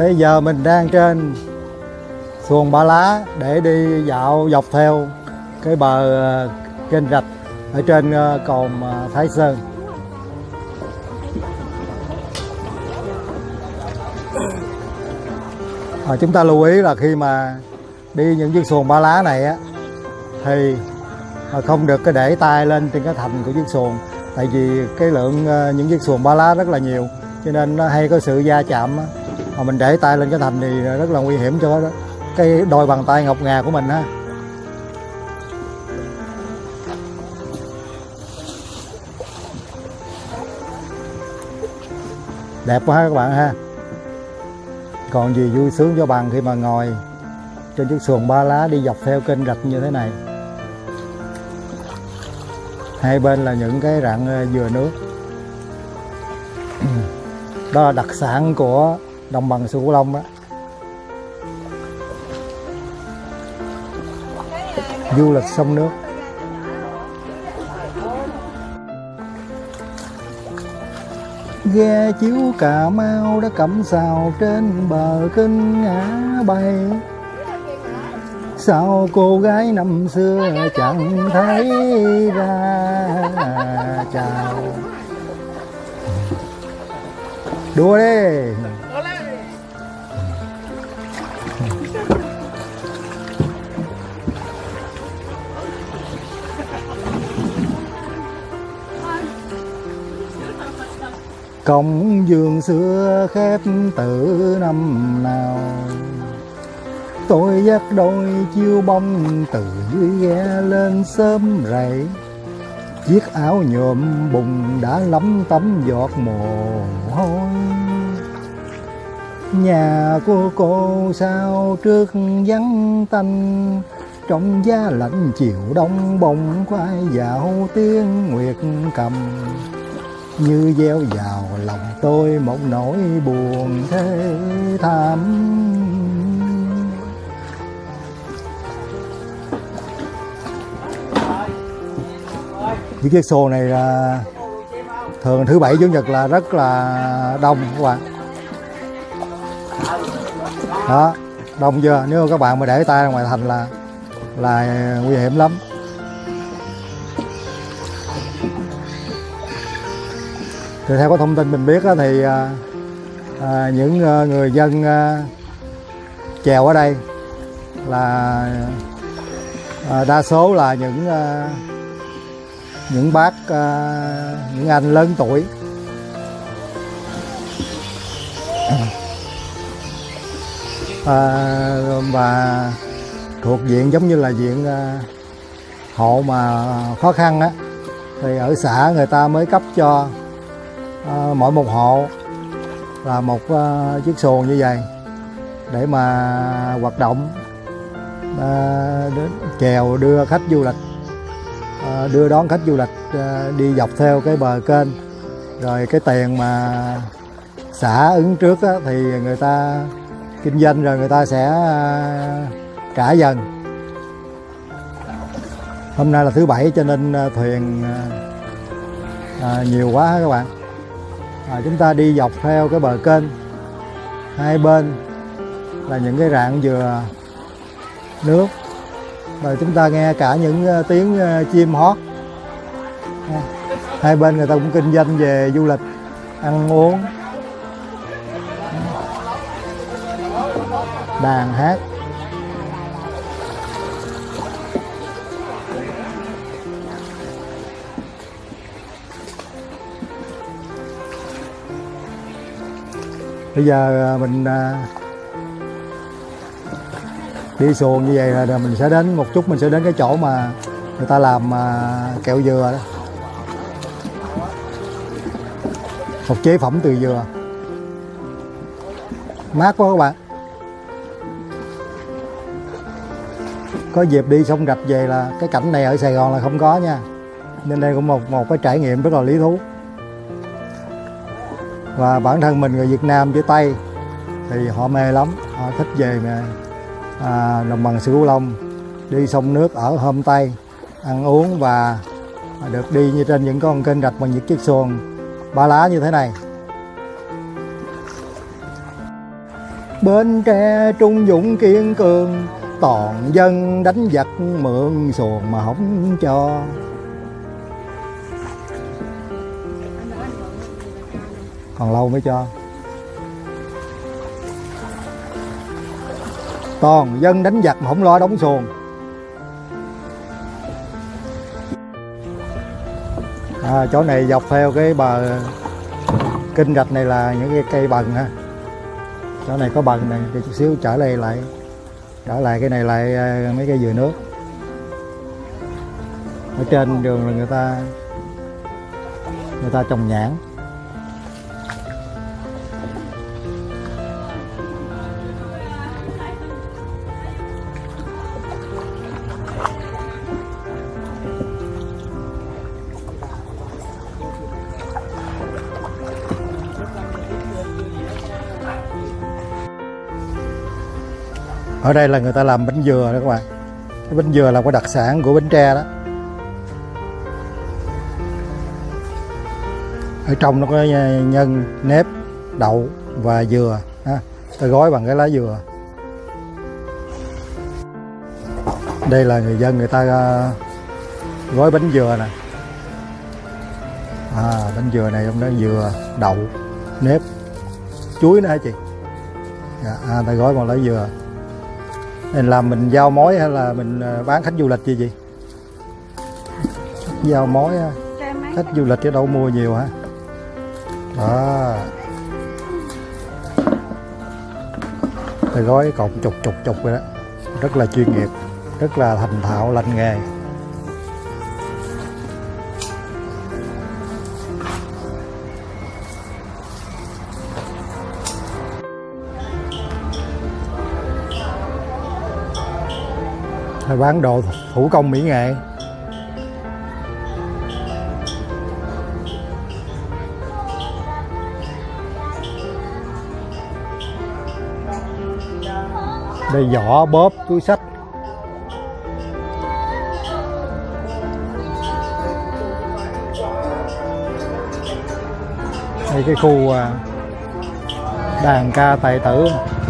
Bây giờ mình đang trên xuồng Ba Lá để đi dạo dọc theo cái bờ kênh rạch ở trên cồn Thái Sơn. Chúng ta lưu ý là khi mà đi những chiếc xuồng Ba Lá này á thì không được cái để tay lên trên cái thành của chiếc xuồng, tại vì cái lượng những chiếc xuồng Ba Lá rất là nhiều cho nên nó hay có sự va chạm á. Mà mình để tay lên cái thành thì rất là nguy hiểm cho cái đôi bàn tay ngọc ngà của mình ha. Đẹp quá ha các bạn ha. Còn gì vui sướng cho bằng khi mà ngồi trên chiếc xuồng Ba Lá đi dọc theo kênh rạch như thế này. Hai bên là những cái rặng dừa nước. Đó là đặc sản của đồng bằng sông Cửu Long đó. Du lịch sông nước. Ghe chiếu Cà Mau đã cắm sào trên bờ kênh ngã bay. Sao cô gái năm xưa chẳng thấy ra chào. Đùa đi. Cổng vườn xưa khép từ năm nào, tôi dắt đôi chiêu bông từ dưới ghe lên sớm rậy. Chiếc áo nhuộm bùn đã lấm tấm giọt mồ hôi. Nhà của cô sao trước vắng tanh, trong giá lạnh chiều đông bông khoai dạo tiếng nguyệt cầm. Như gieo vào lòng tôi một nỗi buồn thê thảm. Những chiếc xuồng này là thường thứ Bảy Chủ nhật là rất là đông các bạn. Đó, đông chưa? Nếu các bạn mà để tay ra ngoài thành là nguy hiểm lắm. Thì theo có thông tin mình biết thì những người dân chèo ở đây là đa số là những bác, những anh lớn tuổi. Và thuộc diện giống như là diện hộ mà khó khăn á, thì ở xã người ta mới cấp cho mỗi một hộ là một chiếc xuồng như vậy để mà hoạt động chèo đưa khách du lịch, đưa đón khách du lịch đi dọc theo cái bờ kênh. Rồi cái tiền mà xã ứng trước á, thì người ta kinh doanh rồi người ta sẽ trả dần. Hôm nay là thứ Bảy cho nên thuyền nhiều quá các bạn. Chúng ta đi dọc theo cái bờ kênh, hai bên là những cái rạn dừa nước. Rồi chúng ta nghe cả những tiếng chim hót. Hai bên người ta cũng kinh doanh về du lịch, ăn uống, đàn hát. Bây giờ mình đi xuồng như vậy là mình sẽ đến một chút, mình sẽ đến cái chỗ mà người ta làm kẹo dừa đó, một chế phẩm từ dừa, mát quá các bạn. Có dịp đi sông rạch về là cái cảnh này ở Sài Gòn là không có nha, nên đây cũng một cái trải nghiệm rất là lý thú. Và bản thân mình người Việt Nam với Tây thì họ mê lắm, họ thích về đồng bằng sông Cửu Long, đi sông nước ở homestay, ăn uống và được đi như trên những con kênh rạch bằng những chiếc xuồng Ba Lá như thế này. Bến Tre trung dũng kiên cường, toàn dân đánh giặc mượn xuồng mà không cho. Còn lâu mới cho. Toàn dân đánh giặc mà không lo đóng xuồng. Chỗ này dọc theo cái bờ kênh rạch này là những cái cây bần ha. Chỗ này có bần này, để chút xíu trở lại cái này lại mấy cây dừa nước. Ở trên đường là người ta trồng nhãn. Ở đây là người ta làm bánh dừa đó các bạn. Cái bánh dừa là cái đặc sản của Bến Tre đó. Ở trong nó có nhân, nếp, đậu và dừa ha. Ta gói bằng cái lá dừa. Đây là người dân người ta gói bánh dừa nè. Bánh dừa này trong đó dừa, đậu, nếp, chuối nữa hả chị? Ta gói bằng lá dừa. Nên làm mình giao mối hay là mình bán khách du lịch gì giao mối khách du lịch chứ đâu mua nhiều hả? Đó. Rồi gói cột chục vậy đó. Rất là chuyên nghiệp, rất là thành thạo lành nghề. Bán đồ thủ công mỹ nghệ. Đây giỏ, bóp, túi xách. Đây cái khu đàn ca tài tử.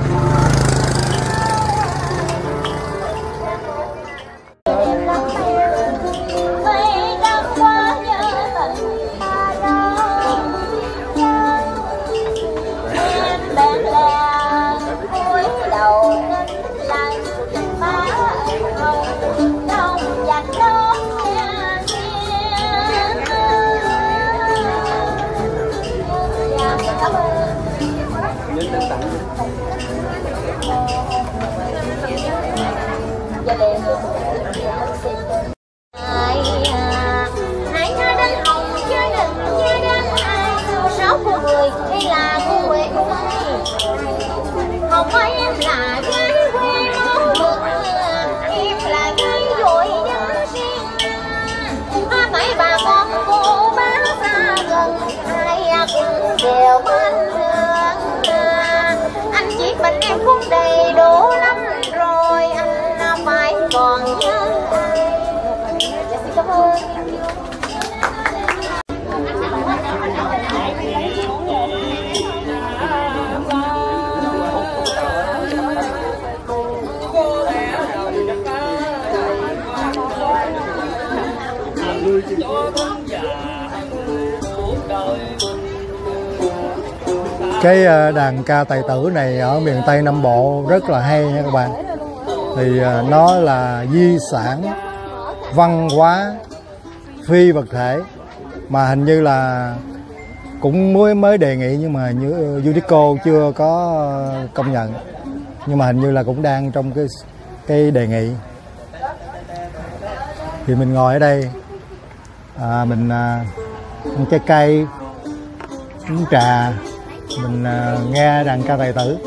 Anh chỉ mình em cũng đầy đủ lắm rồi, anh phải còn nhớ ai. Cảm ơn. Cái đàn ca tài tử này ở miền Tây Nam Bộ rất là hay nha các bạn. Thì nó là di sản văn hóa phi vật thể mà hình như là cũng mới đề nghị nhưng mà như UNESCO chưa có công nhận, nhưng mà hình như là cũng đang trong cái đề nghị. Thì mình ngồi ở đây mình ăn trái cây, uống trà, mình nghe đàn ca tài tử.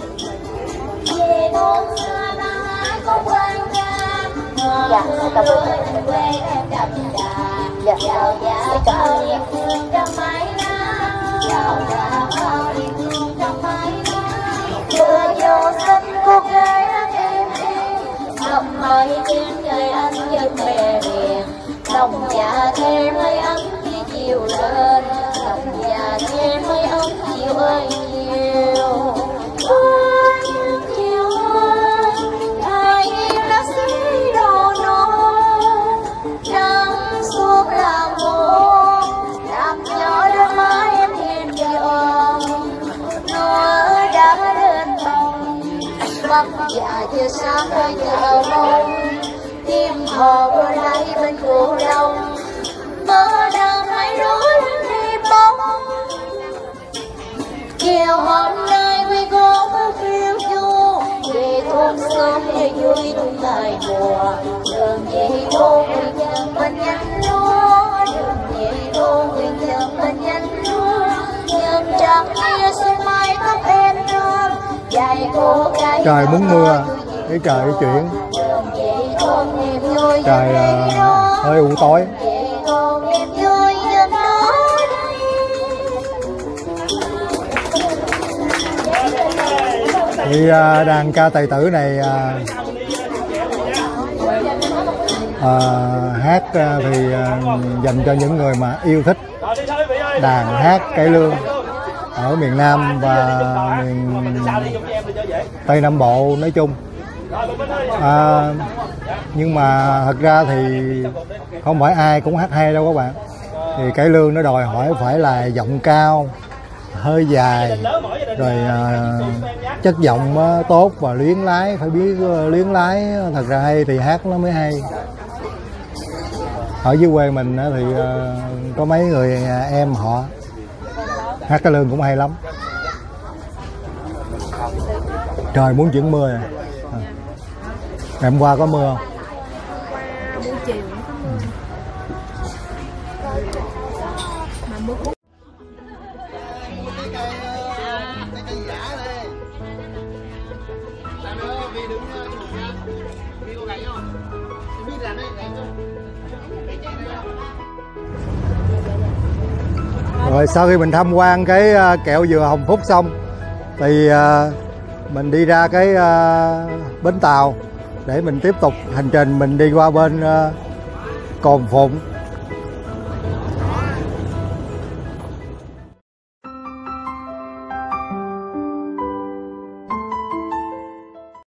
Lòng dạ thêm hơi ấm khi chiều lên, lòng dạ thêm hơi ấm chiều ơi chiều. giờ sáng hay giờ mông tim hò bơi lại bên cửa đông mơ đang hay rối đi bóng chiều hôm nay quy có phiêu du về thôn sớm để vui tung lại mùa đường về đô nguyên nhân bên nhánh lúa đường về đô nguyên nhân bên nhánh lúa nhân trăng kia xuân mai tóc em non dài cô gái trời muốn mưa cái trời chuyển trời hơi u tối. Thì đàn ca tài tử này hát thì dành cho những người mà yêu thích đàn hát cải lương ở miền Nam và miền Tây Nam Bộ nói chung. Nhưng mà thật ra thì không phải ai cũng hát hay đâu các bạn. Thì cải lương nó đòi hỏi phải là giọng cao, hơi dài, rồi chất giọng tốt và luyến lái, phải biết luyến lái thật ra hay thì hát nó mới hay. Ở dưới quê mình thì có mấy người em họ hát cải lương cũng hay lắm. Trời muốn chuyển mưa rồi. Ngày hôm qua có mưa không? Buổi chiều có mưa. Mà mưa cũng Rồi sau khi mình tham quan cái kẹo dừa Hồng Phúc xong thì mình đi ra cái bến tàu để mình tiếp tục hành trình mình đi qua bên Cồn Phụng.